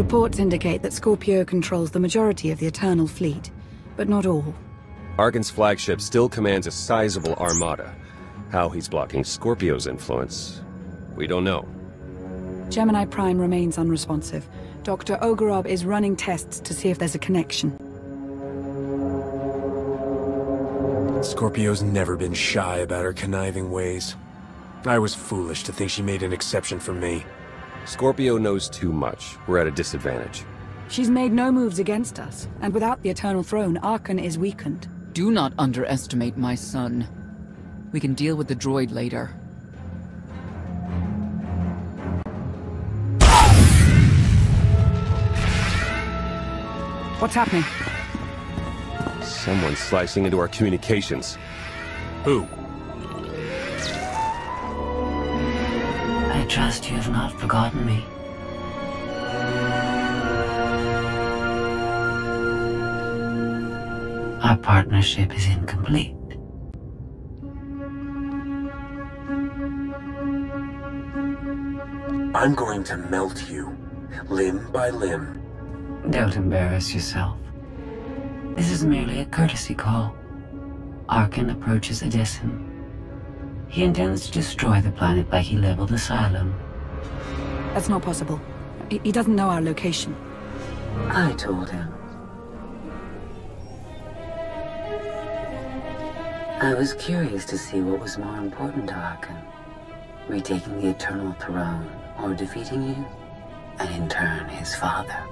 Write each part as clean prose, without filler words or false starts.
Reports indicate that Scorpio controls the majority of the Eternal Fleet, but not all. Arcan's flagship still commands a sizable armada. How he's blocking Scorpio's influence, we don't know. Gemini Prime remains unresponsive. Dr. Ogorov is running tests to see if there's a connection. Scorpio's never been shy about her conniving ways. I was foolish to think she made an exception for me. Scorpio knows too much. We're at a disadvantage. She's made no moves against us, and without the Eternal Throne, Arcan is weakened. Do not underestimate my son. We can deal with the droid later. What's happening? Someone's slicing into our communications. Who? I trust you have not forgotten me. Our partnership is incomplete. I'm going to melt you, limb by limb. Don't embarrass yourself. This is merely a courtesy call. Arcan approaches Edison. He intends to destroy the planet like he leveled Asylum. That's not possible. He doesn't know our location. I told him. I was curious to see what was more important to Arcan. Retaking the Eternal Throne, or defeating you, and in turn his father.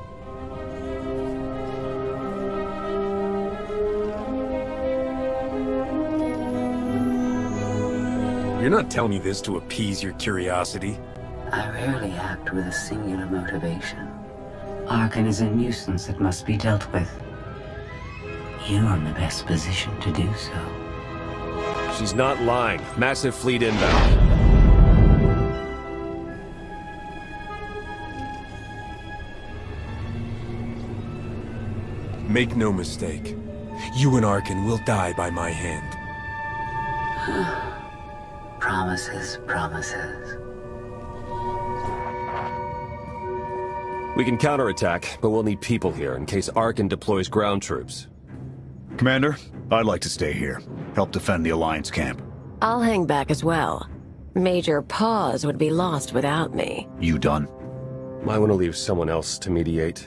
You're not telling me this to appease your curiosity. I rarely act with a singular motivation. Arcan is a nuisance that must be dealt with. You're in the best position to do so. She's not lying. Massive fleet inbound. Make no mistake. You and Arcan will die by my hand. Promises, promises. We can counterattack, but we'll need people here in case Arcan deploys ground troops. Commander, I'd like to stay here. Help defend the Alliance camp. I'll hang back as well. Major Pause would be lost without me. You done? Might want to leave someone else to mediate.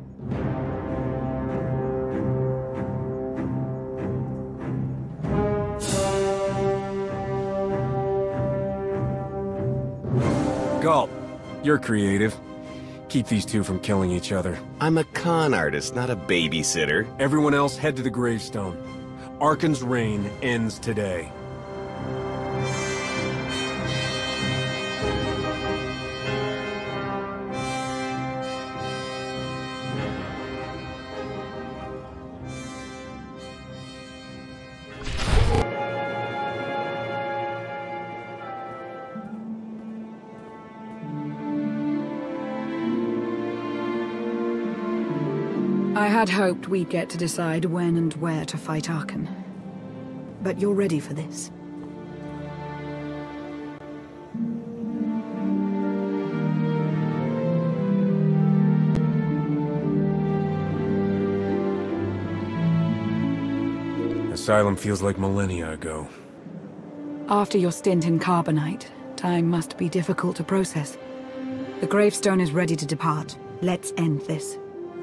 Gulp, you're creative. Keep these two from killing each other. I'm a con artist, not a babysitter. Everyone else head to the gravestone. Arcan's reign ends today. I had hoped we'd get to decide when and where to fight Arcan. But you're ready for this. Asylum feels like millennia ago. After your stint in Carbonite, time must be difficult to process. The gravestone is ready to depart. Let's end this.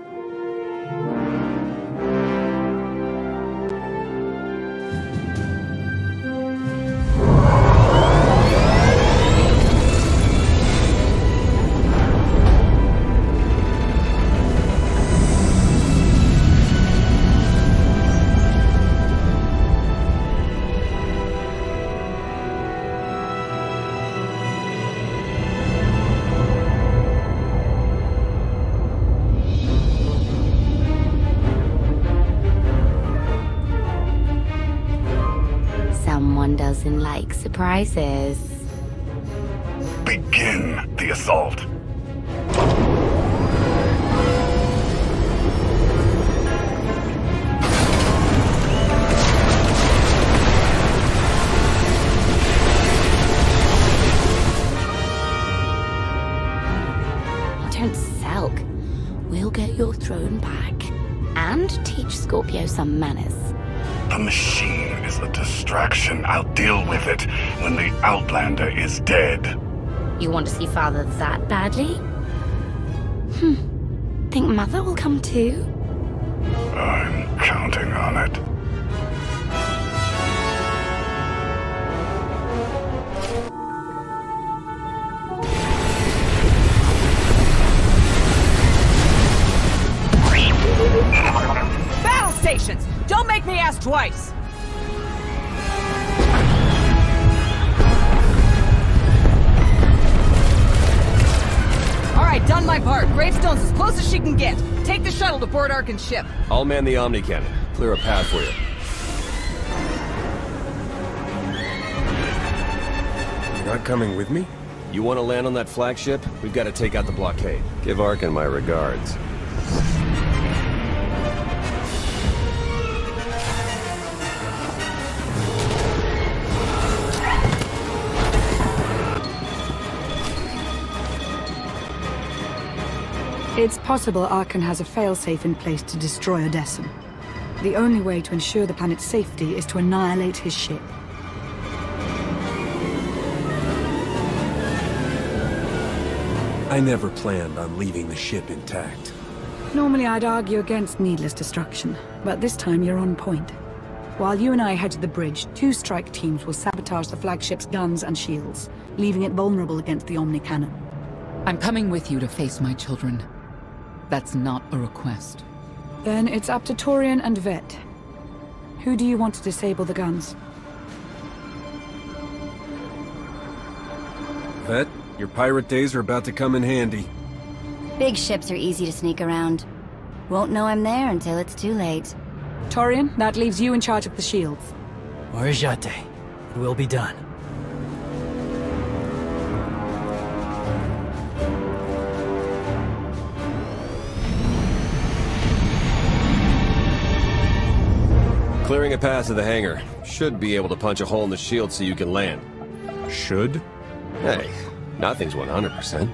Someone doesn't like surprises. Begin the assault. Don't sulk. throne back. And teach Scorpio some manners. The machine is a distraction. I'll deal with it when the Outlander is dead. You want to see Father that badly? Think Mother will come too? I'm counting on it. Battle stations! Don't make me ask twice! Alright, done my part. Gravestone's as close as she can get. Take the shuttle to board Arkan's ship. I'll man the Omni Cannon. Clear a path for you. You're not coming with me? You want to land on that flagship? We've got to take out the blockade. Give Arkan my regards. It's possible Arkan has a failsafe in place to destroy Odessen. The only way to ensure the planet's safety is to annihilate his ship. I never planned on leaving the ship intact. Normally I'd argue against needless destruction, but this time you're on point. While you and I head to the bridge, 2 strike teams will sabotage the flagship's guns and shields, leaving it vulnerable against the Omni Cannon. I'm coming with you to face my children. That's not a request. Then it's up to Torian and Vet. Who do you want to disable the guns? Vet, your pirate days are about to come in handy. Big ships are easy to sneak around. Won't know I'm there until it's too late. Torian, that leaves you in charge of the shields. Orajate. It will be done. Clearing a path to the hangar. Should be able to punch a hole in the shield so you can land. Should? Hey, nothing's 100%.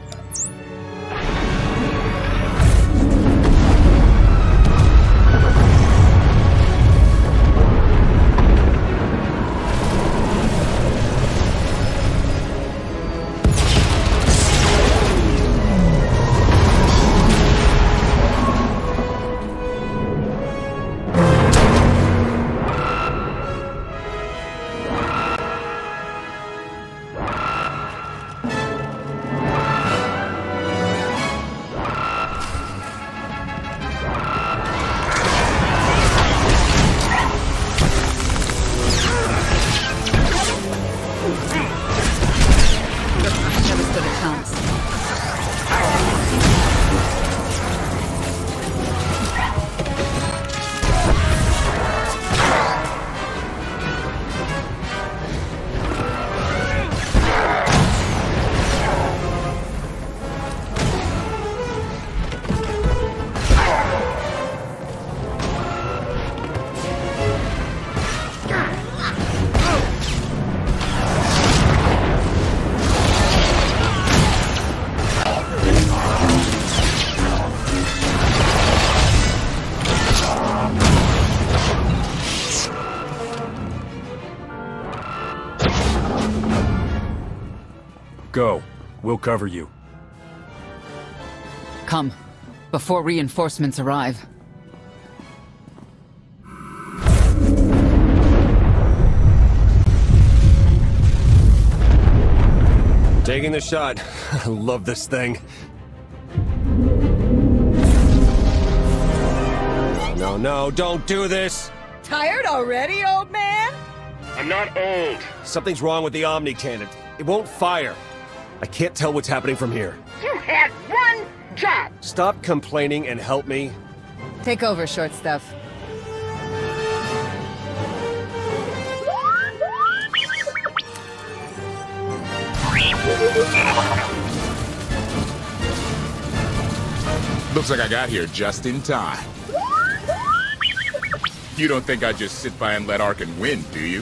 Go. We'll cover you. Come, before reinforcements arrive. Taking the shot. I love this thing. No, no, don't do this! Tired already, old man? I'm not old. Something's wrong with the Omni Cannon. It won't fire. I can't tell what's happening from here. You had one job! Stop complaining and help me. Take over, short stuff. Looks like I got here just in time. You don't think I'd just sit by and let Arkan win, do you?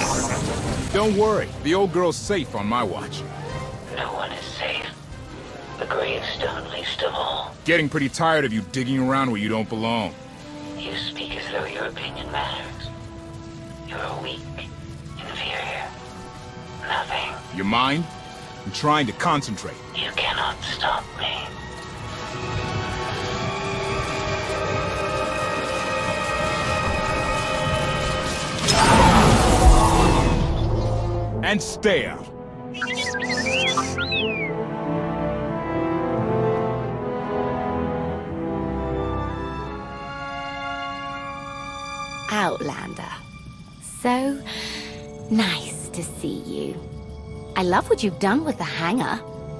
Don't worry, the old girl's safe on my watch. No one is safe. The gravestone least of all. Getting pretty tired of you digging around where you don't belong. You speak as though your opinion matters. You're weak, inferior, nothing. Your mind? I'm trying to concentrate. You cannot stop me. And stay out. Outlander. So nice to see you. I love what you've done with the hangar.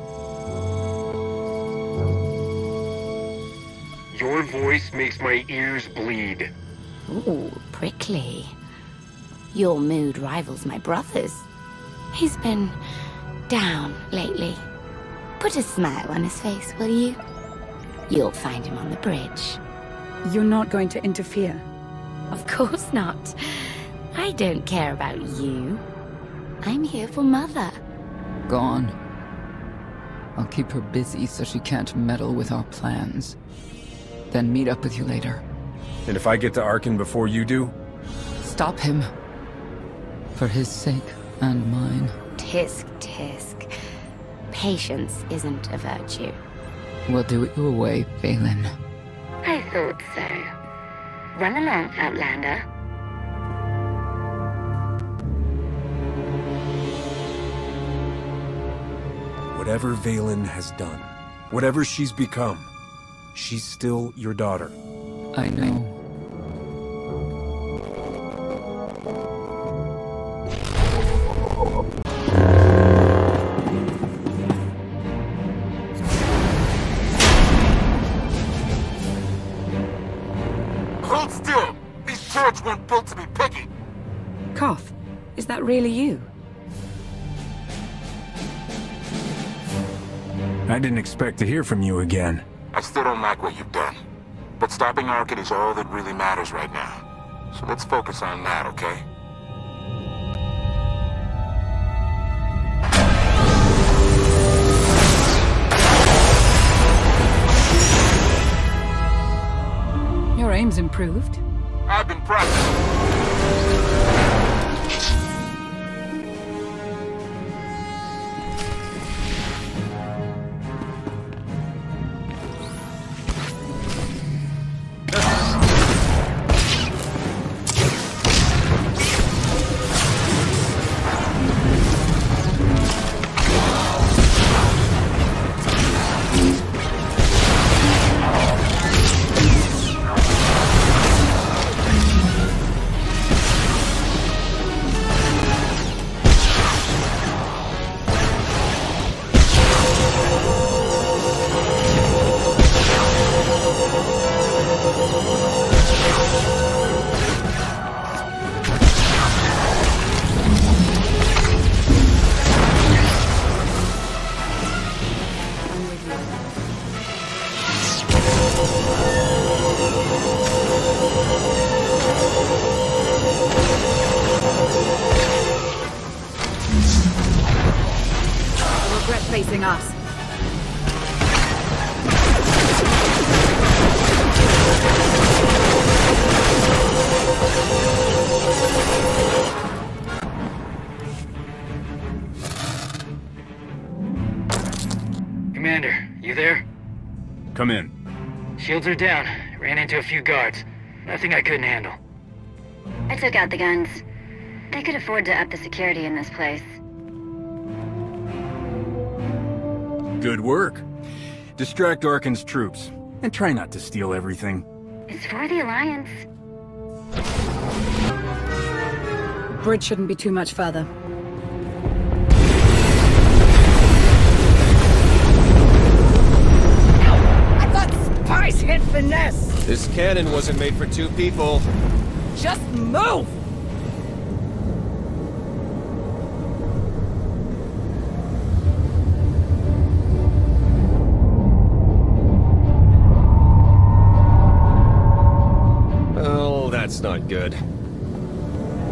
Your voice makes my ears bleed. Ooh, prickly. Your mood rivals my brother's. He's been down lately. Put a smile on his face, will you? You'll find him on the bridge. You're not going to interfere? Of course not. I don't care about you. I'm here for Mother. Gone. I'll keep her busy so she can't meddle with our plans. Then meet up with you later. And if I get to Arkin before you do? Stop him. For his sake and mine. Tisk, tisk. Patience isn't a virtue. We'll do you away, Vaylin. I thought so. Run along, Outlander. Whatever Vaylin has done, whatever she's become, she's still your daughter. I know. Hold still! These turrets weren't built to be picky! Koth, is that really you? I didn't expect to hear from you again. I still don't like what you've done. But stopping Arkin is all that really matters right now. So let's focus on that, okay? Your aim's improved. I've been practicing. Facing us. Commander, you there? Come in. Shields are down. Ran into a few guards. Nothing I couldn't handle. I took out the guns. They could afford to up the security in this place. Good work. Distract Arkin's troops, and try not to steal everything. It's for the Alliance. Bridge shouldn't be too much further. I thought spice hit finesse! This cannon wasn't made for two people. Just move! That's not good.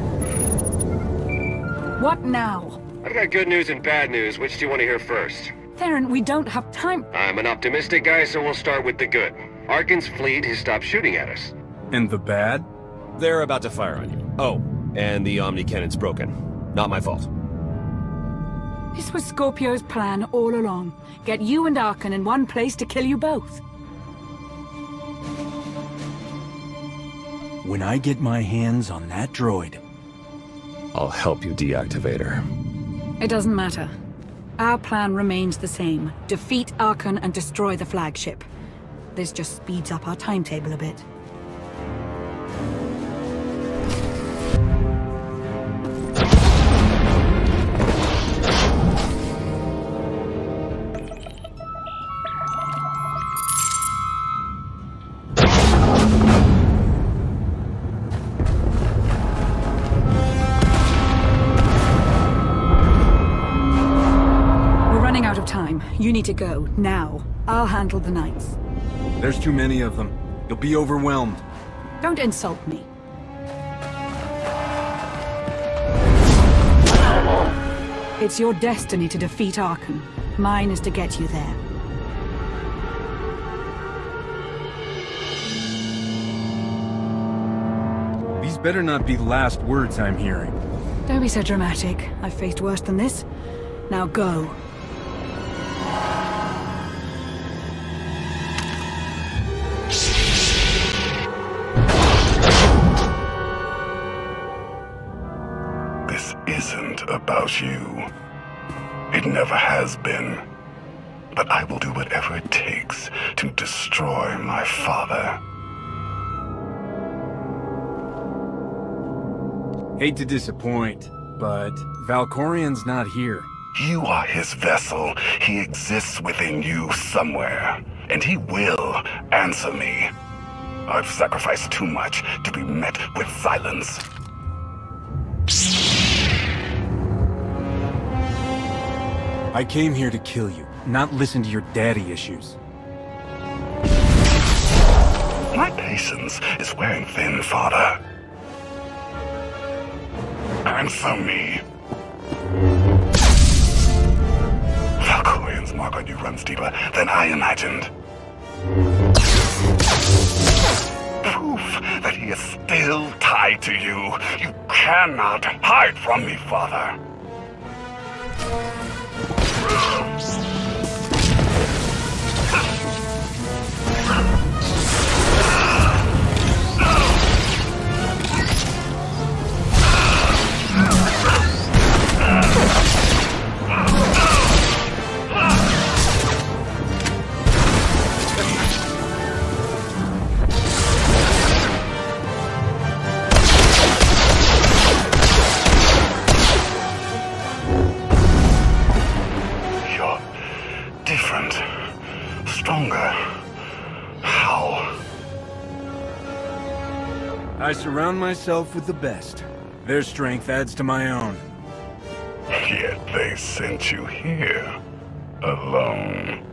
What now? I've got good news and bad news. Which do you want to hear first? Theron, we don't have time. I'm an optimistic guy, so we'll start with the good. Arkan's fleet has stopped shooting at us. And the bad? They're about to fire on you. Oh, and the Omni Cannon's broken. Not my fault. This was Scorpio's plan all along. Get you and Arkan in one place to kill you both. When I get my hands on that droid, I'll help you deactivate her. It doesn't matter. Our plan remains the same. Defeat Arkan and destroy the flagship. This just speeds up our timetable a bit. You need to go, now. I'll handle the Knights. There's too many of them. You'll be overwhelmed. Don't insult me. It's your destiny to defeat Arkan. Mine is to get you there. These better not be the last words I'm hearing. Don't be so dramatic. I've faced worse than this. Now go. About you. It never has been. But I will do whatever it takes to destroy my father. Hate to disappoint, but Valkorion's not here. You are his vessel. He exists within you somewhere. And he will answer me. I've sacrificed too much to be met with silence. I came here to kill you, not listen to your daddy issues. My patience is wearing thin, father. Answer me. Valkorion's mark on you runs deeper than I imagined. Proof that he is still tied to you. You cannot hide from me, father. I surround myself with the best. Their strength adds to my own. Yet they sent you here, alone.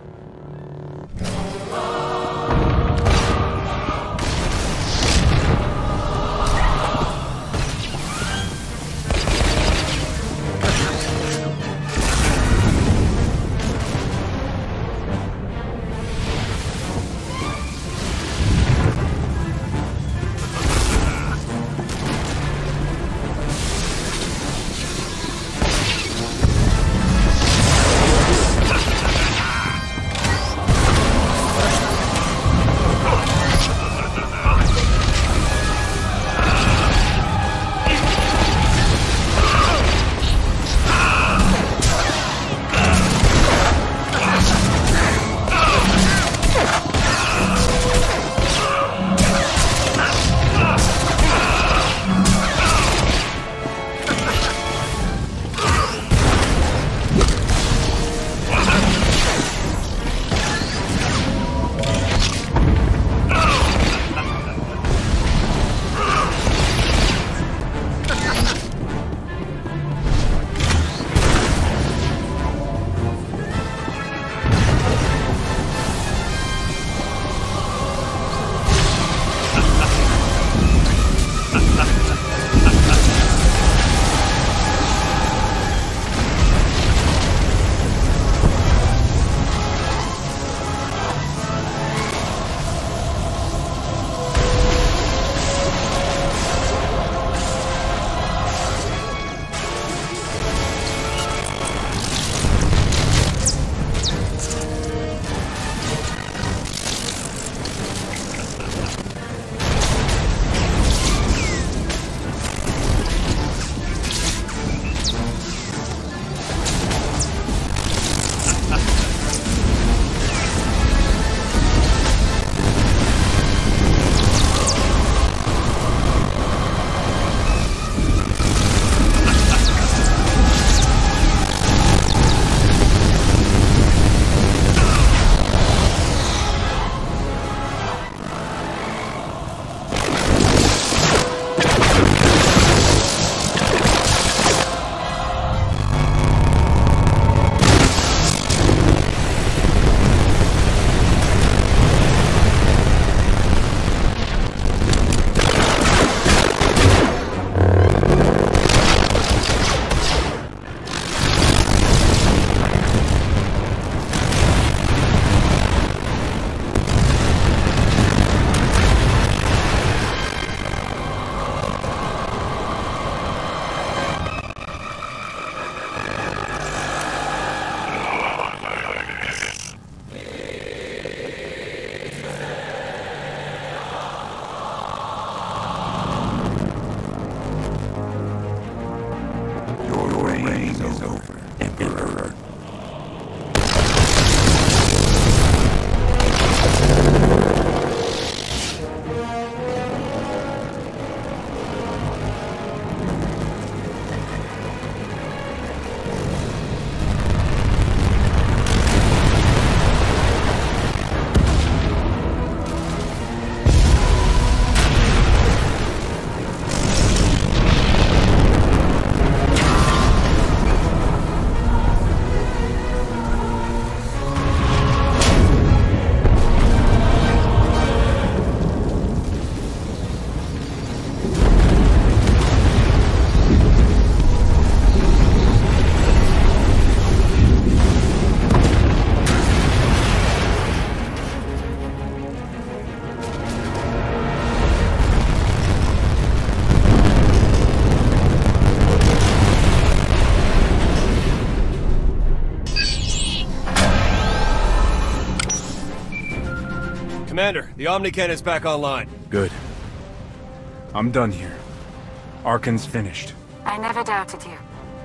Commander, the Omnicannon's back online. Good. I'm done here. Arcann's finished. I never doubted you.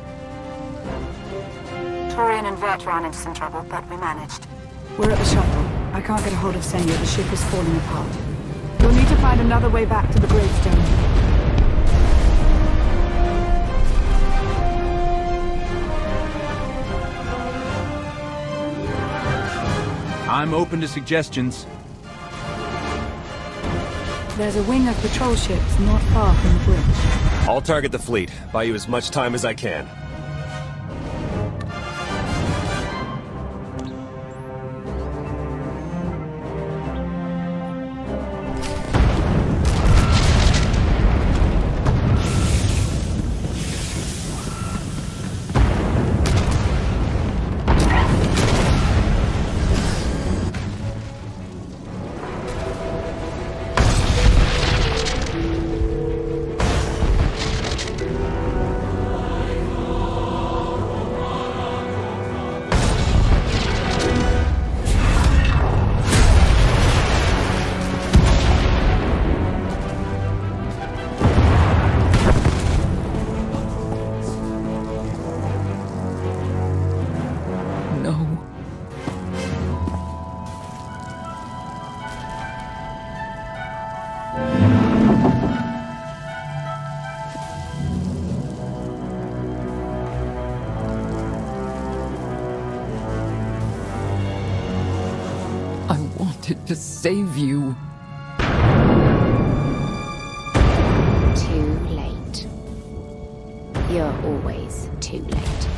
Torian and Vert ran into some trouble, but we managed. We're at the shuttle. I can't get a hold of Senya. The ship is falling apart. You'll need to find another way back to the gravestone. I'm open to suggestions. There's a wing of patrol ships not far from the bridge. I'll target the fleet. Buy you as much time as I can. To save you. Too late. You're always too late.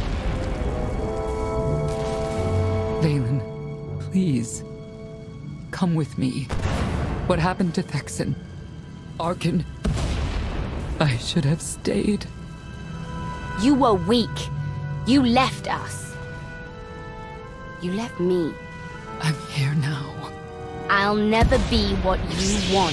Vaylin, please. Come with me. What happened to Thexan? Arcann. I should have stayed. You were weak. You left us. You left me. I'm here now. I'll never be what you want.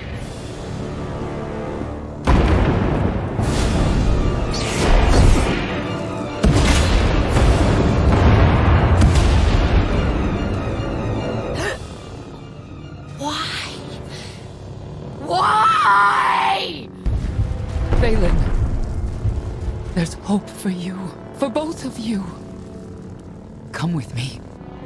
Why? Why? Vaylin, there's hope for you. For both of you. Come with me.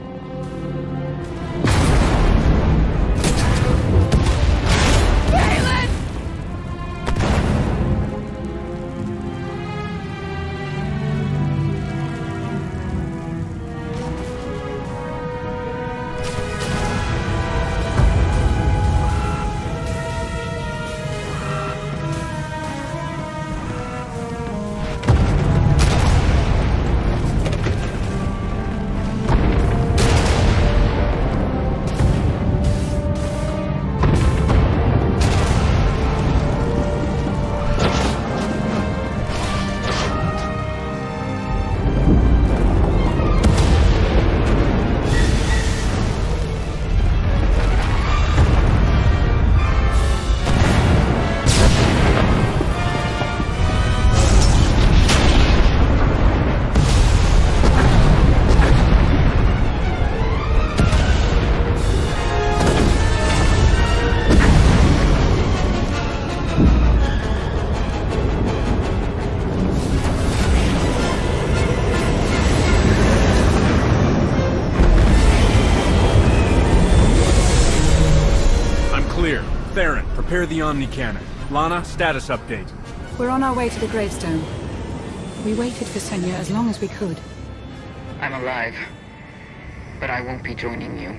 Prepare the Omnicannon. Lana, status update. We're on our way to the gravestone. We waited for Senya as long as we could. I'm alive, but I won't be joining you.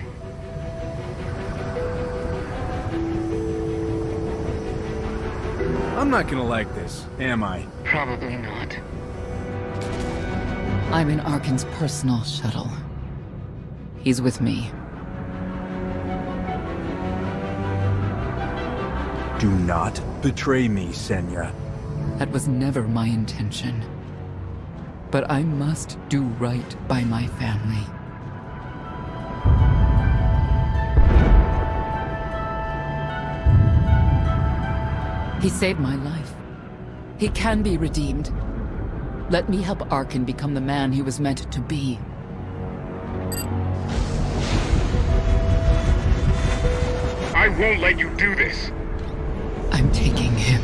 I'm not gonna like this, am I? Probably not. I'm in Arcann's personal shuttle. He's with me. Do not betray me, Senya. That was never my intention. But I must do right by my family. He saved my life. He can be redeemed. Let me help Arcann become the man he was meant to be. won't let you do this. I'm taking him.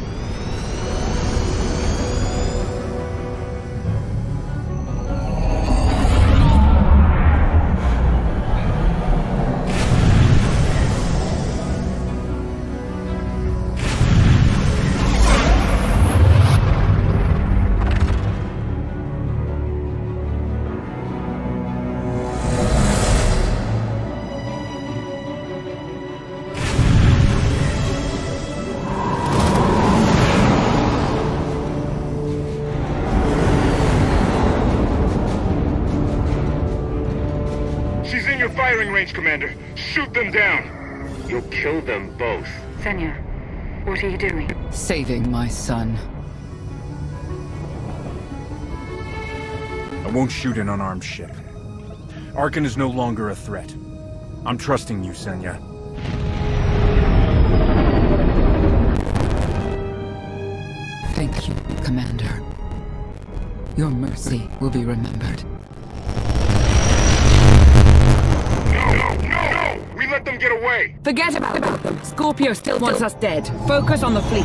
Firing range, Commander. Shoot them down. You'll kill them both. Senya, what are you doing? Saving my son. I won't shoot an unarmed ship. Arcann is no longer a threat. I'm trusting you, Senya. Thank you, Commander. Your mercy will be remembered. No! We let them get away! Forget about them. Scorpio still wants us dead. Focus on the fleet.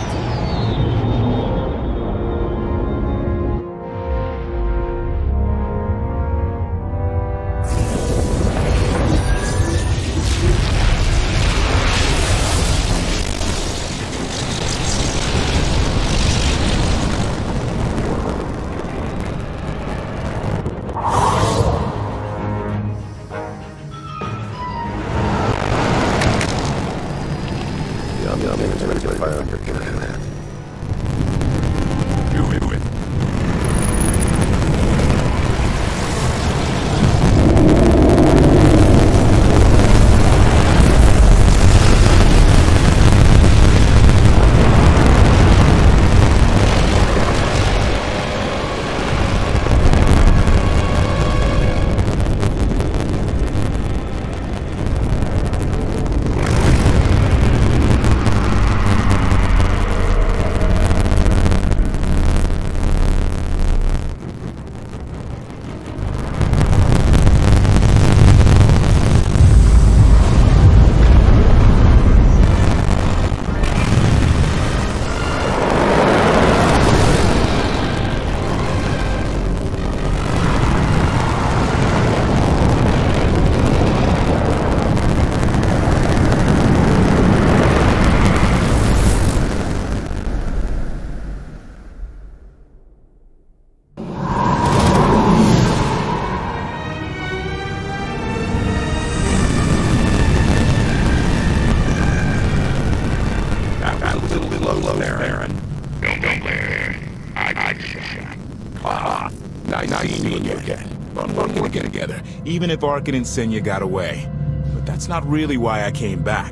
Even if Arcann and Senya got away. But that's not really why I came back.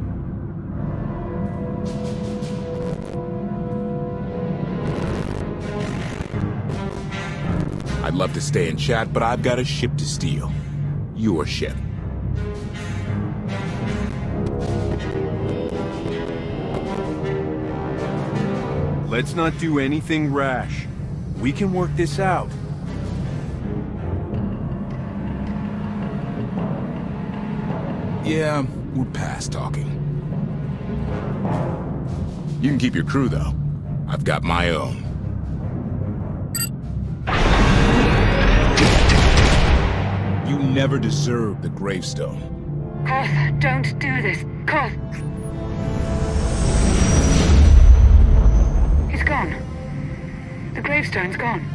I'd love to stay and chat, but I've got a ship to steal. Your ship. Let's not do anything rash. We can work this out. Yeah, we're past talking. You can keep your crew, though. I've got my own. You never deserved the gravestone. Koth, don't do this. Koth! It's gone. The gravestone's gone.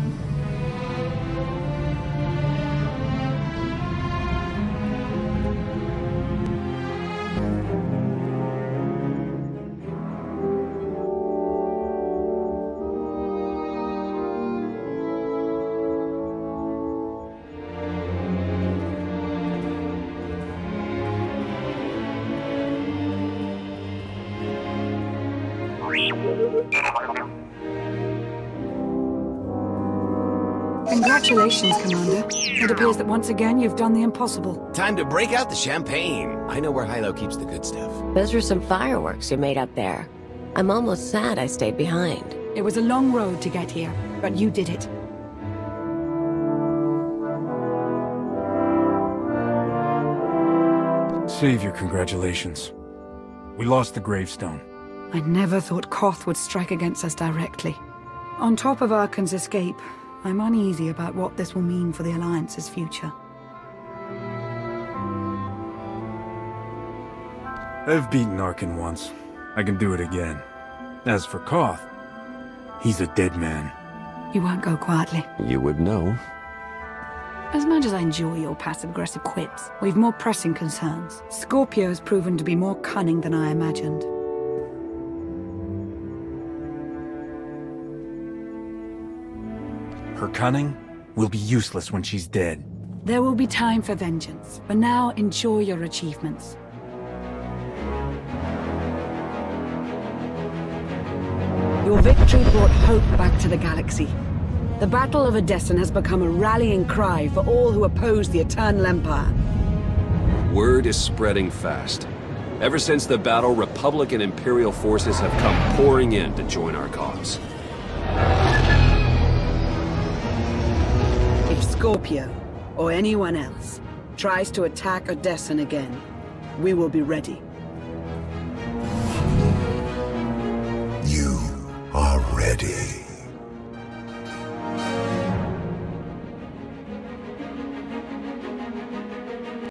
Congratulations, Commander. It appears that once again you've done the impossible. Time to break out the champagne. I know where Hilo keeps the good stuff. Those were some fireworks you made up there. I'm almost sad I stayed behind. It was a long road to get here, but you did it. Save your congratulations. We lost the gravestone. I never thought Koth would strike against us directly. On top of Arcann's escape, I'm uneasy about what this will mean for the Alliance's future. I've beaten Arcann once. I can do it again. As for Koth, he's a dead man. You won't go quietly. You would know. As much as I enjoy your passive-aggressive quips, we've more pressing concerns. Scorpio has proven to be more cunning than I imagined. Her cunning will be useless when she's dead. There will be time for vengeance, but now enjoy your achievements. Your victory brought hope back to the galaxy. The Battle of Odessen has become a rallying cry for all who oppose the Eternal Empire. Word is spreading fast. Ever since the battle, Republic and Imperial forces have come pouring in to join our cause. If Scorpio, or anyone else, tries to attack Odessen again, we will be ready. You are ready.